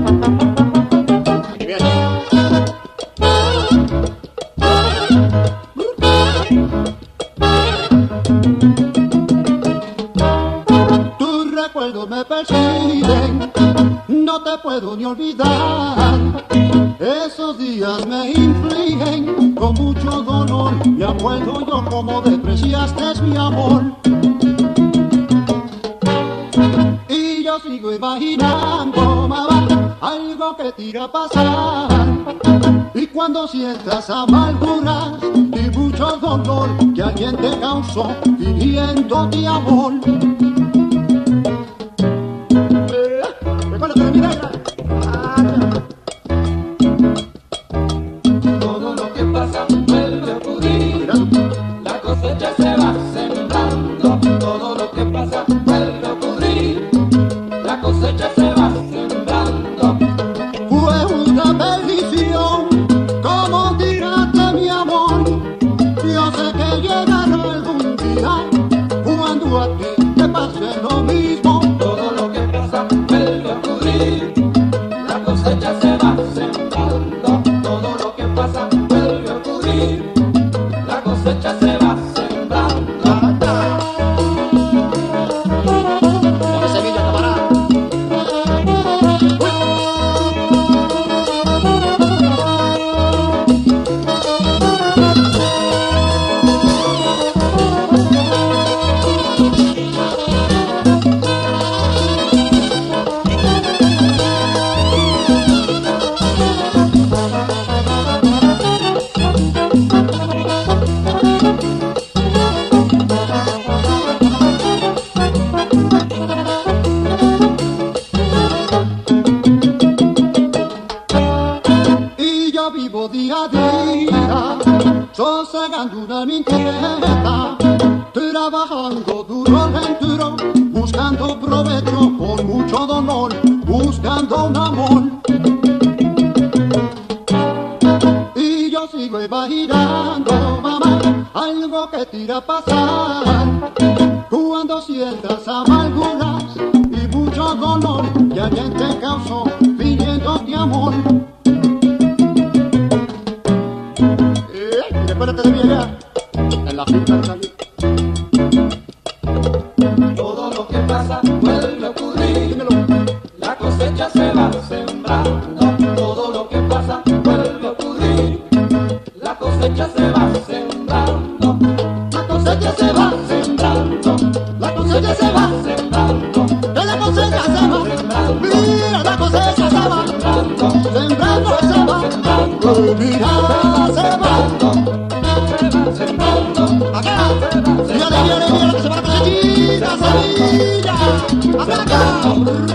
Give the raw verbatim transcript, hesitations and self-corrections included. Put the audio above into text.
Aquí viene. Tus recuerdos me persiguen, no te puedo ni olvidar. Esos días me infligen con mucho dolor. Me acuerdo yo como despreciaste mi amor. Y yo sigo imaginando, mamá, algo que te irá a pasar. Y cuando sientas amarguras y mucho dolor que alguien te causó fingiéndote amor. Recuérdate de mi negra. Todo lo que pasa vuelve a ocurrir. La cosecha se va sembrando. Todo lo que pasa vuelve a ocurrir. La cosecha se va sembrando. Fue una bendición, como tiraste mi amor. Yo sé que llegará algún día cuando a ti te pase lo mismo. Todo lo que pasa vuelve a ocurrir. La cosecha se va sembrando. Todo lo que pasa vuelve a ocurrir. La cosecha se va sembrando. Dame semilla, camarada. Y yo vivo día a día, sosegando una mi inquieta, trabajando duro, lento, buscando provecho con mucho dolor, buscando un amor. Y yo sigo imaginando, mamá, algo que te irá a pasar cuando sientas amarguras y mucho dolor que alguien te causó fingiéndote amor. Eh, y recuérdate de mi allá, en la finca de Salí. Todo lo que pasa vuelve a ocurrir. Dímelo. La cosecha se va sembrando. Todo lo que pasa vuelve a ocurrir. La cosecha se va sembrando. La cosecha se va, Sembrando. la cosecha se va, Sembrando. que la cosecha se va. Mira, la cosecha se va, Sembrando. sembrando se va. Oh, mira, se va. Se va sembrando. Acá, mira, mira, mira, que se va con la chica, Sevilla. Acá, acá.